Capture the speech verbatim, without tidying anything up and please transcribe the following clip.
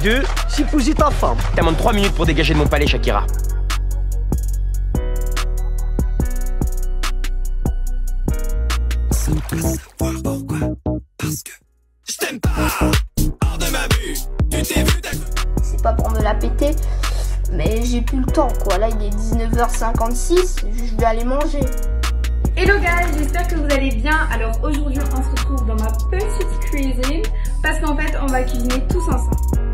deux, j'épouse ta femme. T'as moins de trois minutes pour dégager de mon palais, Shakira. Pourquoi? Parce que je t'aime pas. Hors de ma vue. Tu t'es vu ta... C'est pas pour me la péter, mais j'ai plus le temps quoi. Là il est dix-neuf heures cinquante-six, je vais aller manger. Hello guys, j'espère que vous allez bien. Alors aujourd'hui on se retrouve dans ma petite cuisine parce qu'en fait on va cuisiner tous ensemble.